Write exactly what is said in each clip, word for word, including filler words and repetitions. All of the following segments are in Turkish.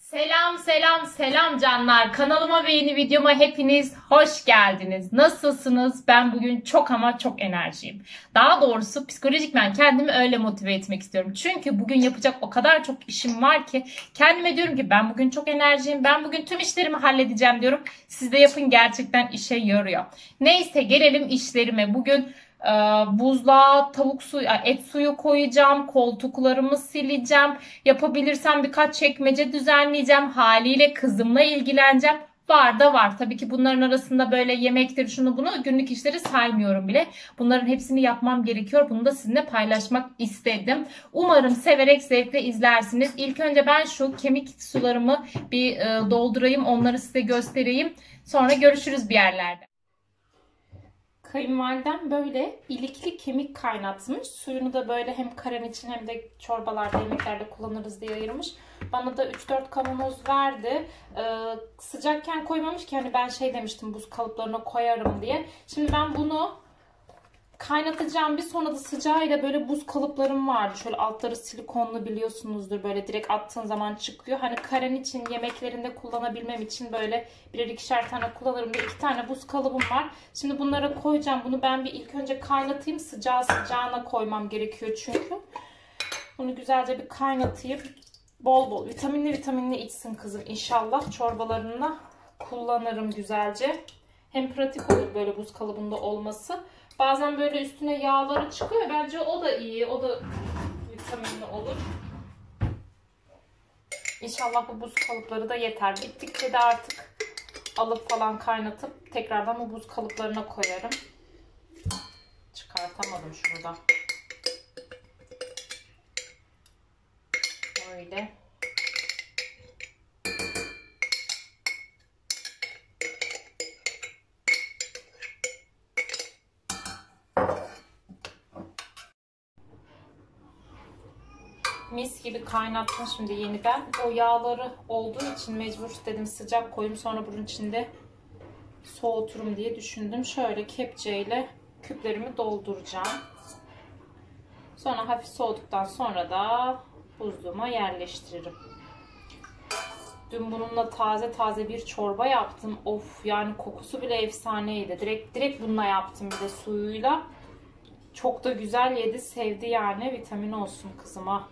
Selam selam selam canlar. Kanalıma ve yeni videoma hepiniz hoş geldiniz. Nasılsınız? Ben bugün çok ama çok enerjiyim. Daha doğrusu psikolojik ben kendimi öyle motive etmek istiyorum. Çünkü bugün yapacak o kadar çok işim var ki kendime diyorum ki ben bugün çok enerjiyim. Ben bugün tüm işlerimi halledeceğim diyorum. Siz de yapın, gerçekten işe yarıyor. Neyse gelelim işlerime. Bugün Ee, buzluğa tavuk suyu, et suyu koyacağım, koltuklarımı sileceğim, yapabilirsem birkaç çekmece düzenleyeceğim, haliyle kızımla ilgileneceğim. Var da var. Tabii ki bunların arasında böyle yemektir, şunu bunu, günlük işleri saymıyorum bile. Bunların hepsini yapmam gerekiyor. Bunu da sizinle paylaşmak istedim. Umarım severek, zevkle izlersiniz. İlk önce ben şu kemik sularımı bir e, doldurayım, onları size göstereyim. Sonra görüşürüz bir yerlerde. Kayınvalidem böyle ilikli kemik kaynatmış. Suyunu da böyle hem karen için hem de çorbalarda, yemeklerde kullanırız diye ayırmış. Bana da üç dört kavanoz verdi. Ee, sıcakken koymamış ki, hani ben şey demiştim, buz kalıplarına koyarım diye. Şimdi ben bunu kaynatacağım. Bir sonra da sıcağıyla böyle buz kalıplarım vardı. Şöyle altları silikonlu, biliyorsunuzdur. Böyle direkt attığın zaman çıkıyor. Hani karen için, yemeklerinde kullanabilmem için böyle birer ikişer tane kullanırım diye iki tane buz kalıbım var. Şimdi bunlara koyacağım. Bunu ben bir ilk önce kaynatayım. Sıcağı sıcağına koymam gerekiyor çünkü. Bunu güzelce bir kaynatayım. Bol bol vitaminli vitaminli içsin kızım inşallah. Çorbalarında kullanırım güzelce. Hem pratik olur böyle buz kalıbında olması. Bazen böyle üstüne yağları çıkıyor. Bence o da iyi. O da vitaminli olur. İnşallah bu buz kalıpları da yeter. Bittikçe de artık alıp falan kaynatıp tekrardan bu buz kalıplarına koyarım. Çıkartamadım şunu da. Böyle. Mis gibi kaynattım şimdi yeniden. O yağları olduğu için mecbur dedim sıcak koyayım, sonra bunun içinde soğuturum diye düşündüm. Şöyle kepçeyle küplerimi dolduracağım. Sonra hafif soğuduktan sonra da buzluğuma yerleştiririm. Dün bununla taze taze bir çorba yaptım. Of, yani kokusu bile efsaneydi. Direkt direkt bununla yaptım, bir de suyuyla. Çok da güzel yedi, sevdi yani. Vitamin olsun kızıma.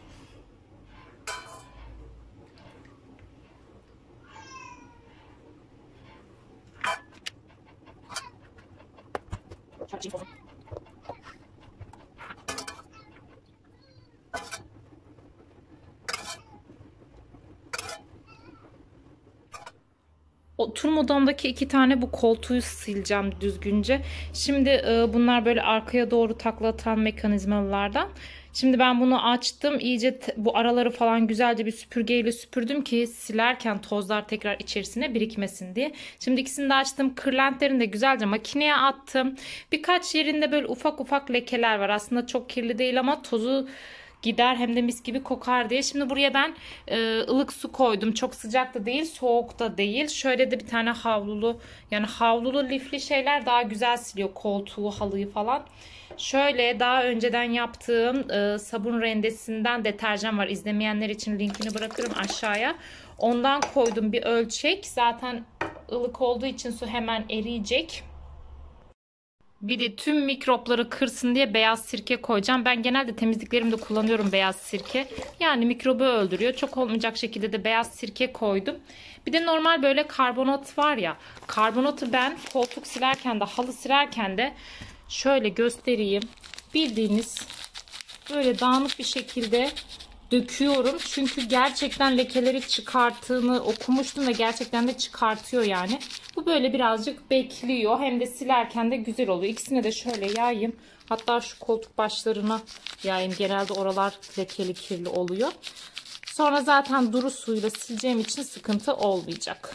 Oturma odamdaki iki tane bu koltuğu sileceğim düzgünce. Şimdi e, bunlar böyle arkaya doğru takla atan mekanizmalardan. Şimdi ben bunu açtım. İyice bu araları falan güzelce bir süpürgeyle süpürdüm ki silerken tozlar tekrar içerisine birikmesin diye. Şimdi ikisini de açtım. Kırlentlerini de güzelce makineye attım. Birkaç yerinde böyle ufak ufak lekeler var. Aslında çok kirli değil ama tozu gider, hem de mis gibi kokar diye. Şimdi buraya ben e, ılık su koydum. Çok sıcak da değil, soğuk da değil. Şöyle de bir tane havlulu, yani havlulu lifli şeyler daha güzel siliyor koltuğu, halıyı falan. Şöyle daha önceden yaptığım e, sabun rendesinden deterjan var. İzlemeyenler için linkini bırakırım aşağıya. Ondan koydum bir ölçek. Zaten ılık olduğu için su hemen eriyecek. Bir de tüm mikropları kırsın diye beyaz sirke koyacağım. Ben genelde temizliklerimde kullanıyorum beyaz sirke. Yani mikrobu öldürüyor. Çok olmayacak şekilde de beyaz sirke koydum. Bir de normal böyle karbonat var ya. Karbonatı ben koltuk silerken de, halı silerken de şöyle göstereyim. Bildiğiniz böyle dağınık bir şekilde döküyorum. Çünkü gerçekten lekeleri çıkarttığını okumuştum ve gerçekten de çıkartıyor yani. Bu böyle birazcık bekliyor. Hem de silerken de güzel oluyor. İkisini de şöyle yayayım. Hatta şu koltuk başlarına yayayım. Genelde oralar lekeli, kirli oluyor. Sonra zaten duru suyla sileceğim için sıkıntı olmayacak.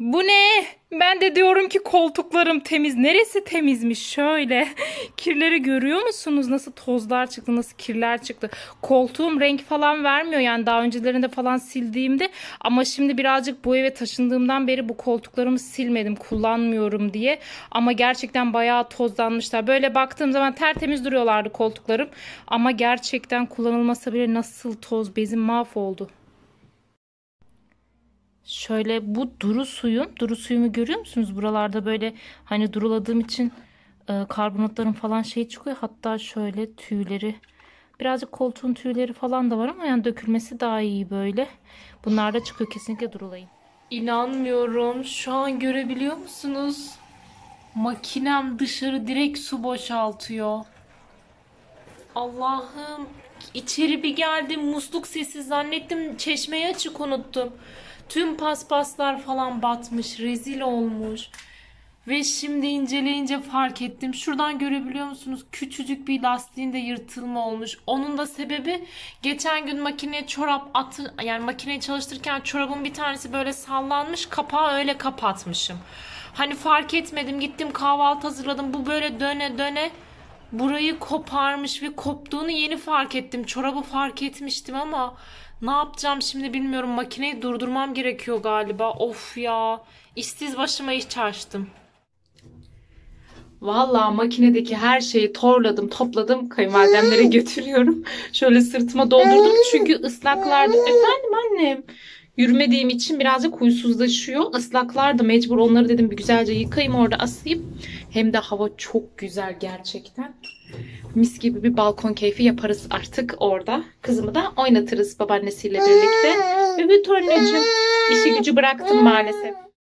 Bu ne? Ben de diyorum ki koltuklarım temiz. Neresi temizmiş? Şöyle. Kirleri görüyor musunuz? Nasıl tozlar çıktı, nasıl kirler çıktı. Koltuğum renk falan vermiyor. Yani daha öncelerinde falan sildiğimde. Ama şimdi birazcık bu eve taşındığımdan beri bu koltuklarımı silmedim. Kullanmıyorum diye. Ama gerçekten bayağı tozlanmışlar. Böyle baktığım zaman tertemiz duruyorlardı koltuklarım. Ama gerçekten kullanılmasa bile nasıl toz, bezim mahvoldu. Şöyle bu duru suyum. Duru suyumu görüyor musunuz? Buralarda böyle hani duruladığım için e, karbonatların falan şey çıkıyor. Hatta şöyle tüyleri. Birazcık koltuğun tüyleri falan da var ama yani dökülmesi daha iyi böyle. Bunlar da çıkıyor. Kesinlikle durulayın. İnanmıyorum. Şu an görebiliyor musunuz? Makinem dışarı direkt su boşaltıyor. Allah'ım, içeri bir geldim, musluk sesi zannettim, çeşmeyi açık unuttum. Tüm paspaslar falan batmış, rezil olmuş. Ve şimdi inceleyince fark ettim. Şuradan görebiliyor musunuz? Küçücük bir lastiğinde yırtılma olmuş. Onun da sebebi geçen gün makineye çorap atı, yani makineyi çalıştırırken çorabın bir tanesi böyle sallanmış. Kapağı öyle kapatmışım. Hani fark etmedim. Gittim kahvaltı hazırladım. Bu böyle döne döne burayı koparmış ve koptuğunu yeni fark ettim. Çorabı fark etmiştim ama ne yapacağım şimdi bilmiyorum. Makineyi durdurmam gerekiyor galiba. Of ya. İşsiz başıma iş açtım. Vallahi makinedeki her şeyi torladım, topladım, kayınvalidemlere götürüyorum. Şöyle sırtıma doldurdum çünkü ıslaklardı. Efendim annem. Yürümediğim için birazcık huysuzlaşıyor. Islaklardı, mecbur onları dedim bir güzelce yıkayayım orada asayım. Hem de hava çok güzel gerçekten. Mis gibi bir balkon keyfi yaparız artık orada. Kızımı da oynatırız babaannesiyle birlikte. Evet anneciğim, işi gücü bıraktım maalesef.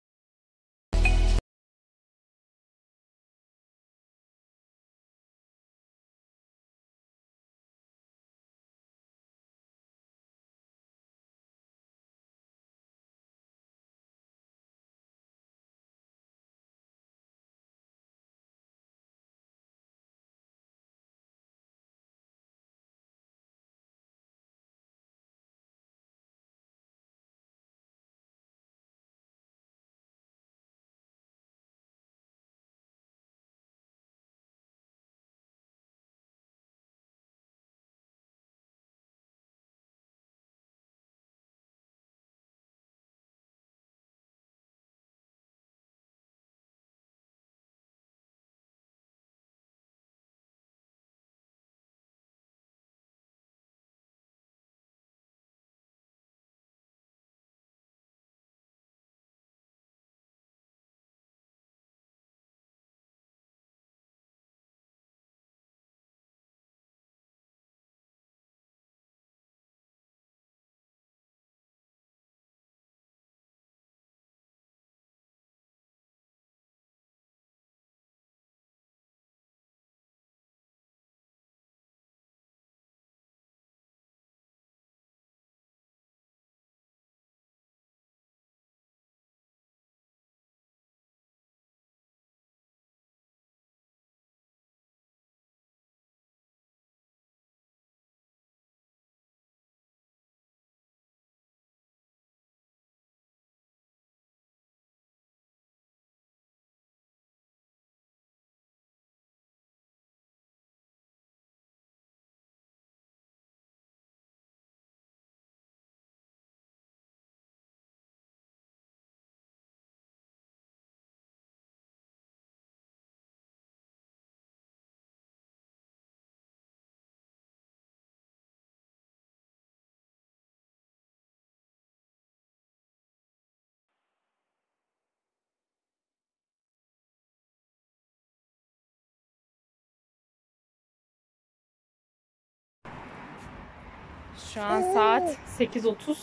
Şu an saat sekiz otuz.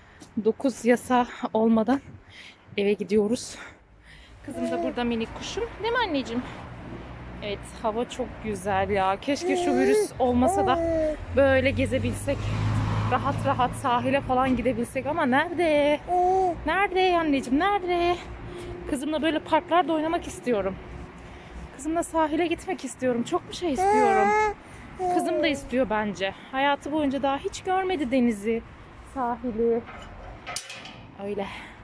dokuz yasa olmadan eve gidiyoruz. Kızım da burada, minik kuşum. Değil mi anneciğim? Evet, hava çok güzel ya. Keşke şu virüs olmasa da böyle gezebilsek. Rahat rahat sahile falan gidebilsek ama nerede? Nerede anneciğim, nerede? Kızımla böyle parklarda oynamak istiyorum. Kızımla sahile gitmek istiyorum. Çok bir şey istiyorum. Kızım da istiyor bence. Hayatı boyunca daha hiç görmedi denizi, sahili. Öyle.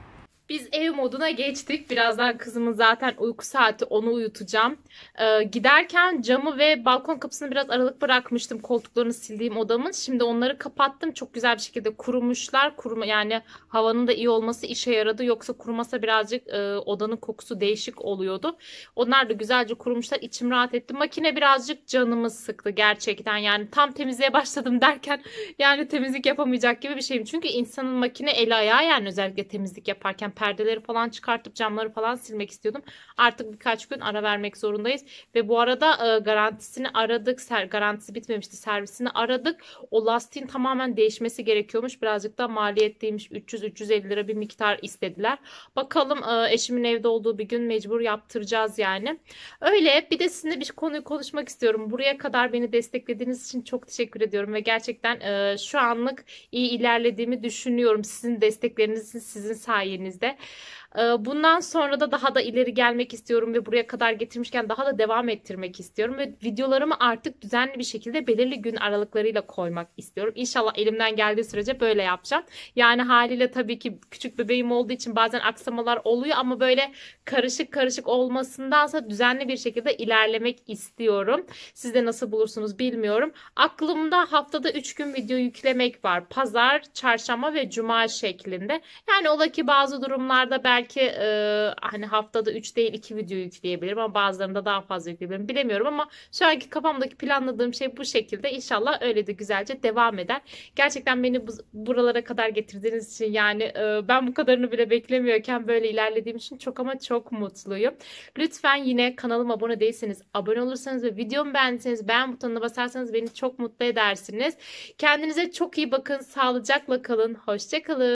Biz ev moduna geçtik. Birazdan kızımın zaten uyku saati, onu uyutacağım. Ee, giderken camı ve balkon kapısını biraz aralık bırakmıştım. Koltuklarını sildiğim odamın. Şimdi onları kapattım. Çok güzel bir şekilde kurumuşlar. Kuruma, yani havanın da iyi olması işe yaradı. Yoksa kurumasa birazcık e, odanın kokusu değişik oluyordu. Onlar da güzelce kurumuşlar. İçim rahat etti. Makine birazcık canımı sıktı gerçekten. Yani tam temizliğe başladım derken yani temizlik yapamayacak gibi bir şeyim. Çünkü insanın makine eli ayağı, yani özellikle temizlik yaparken perdeleri falan çıkartıp camları falan silmek istiyordum. Artık birkaç gün ara vermek zorundayız. Ve bu arada e, garantisini aradık. Ser, garantisi bitmemişti. Servisini aradık. O lastiğin tamamen değişmesi gerekiyormuş. Birazcık da maliyetliymiş. üç yüz üç yüz elli lira bir miktar istediler. Bakalım, e, eşimin evde olduğu bir gün mecbur yaptıracağız yani. Öyle, bir de sizinle bir konuyu konuşmak istiyorum. Buraya kadar beni desteklediğiniz için çok teşekkür ediyorum ve gerçekten e, şu anlık iyi ilerlediğimi düşünüyorum. Sizin desteklerinizin, sizin sayenizde. Bundan sonra da daha da ileri gelmek istiyorum ve buraya kadar getirmişken daha da devam ettirmek istiyorum ve videolarımı artık düzenli bir şekilde belirli gün aralıklarıyla koymak istiyorum. İnşallah elimden geldiği sürece böyle yapacağım. Yani haliyle tabii ki küçük bebeğim olduğu için bazen aksamalar oluyor ama böyle karışık karışık olmasındansa düzenli bir şekilde ilerlemek istiyorum. Siz de nasıl bulursunuz bilmiyorum. Aklımda haftada üç gün video yüklemek var. Pazar, çarşamba ve cuma şeklinde. Yani ola ki bazı durumlarda belki Belki e, hani haftada üç değil iki video yükleyebilirim ama bazılarında daha fazla yükleyebilirim. Bilemiyorum ama şu anki kafamdaki planladığım şey bu şekilde. İnşallah öyle de güzelce devam eder. Gerçekten beni bu, buralara kadar getirdiğiniz için, yani e, ben bu kadarını bile beklemiyorken böyle ilerlediğim için çok ama çok mutluyum. Lütfen yine kanalıma abone değilseniz abone olursanız ve videomu beğendiyseniz beğen butonuna basarsanız beni çok mutlu edersiniz. Kendinize çok iyi bakın. Sağlıcakla kalın. Hoşça kalın.